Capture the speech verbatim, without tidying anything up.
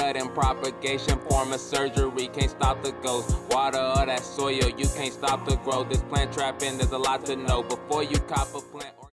sudden propagation, form of surgery, can't stop the ghost. Water or that soil, you can't stop the growth. This plant trapping, there's a lot to know before you cop a plant.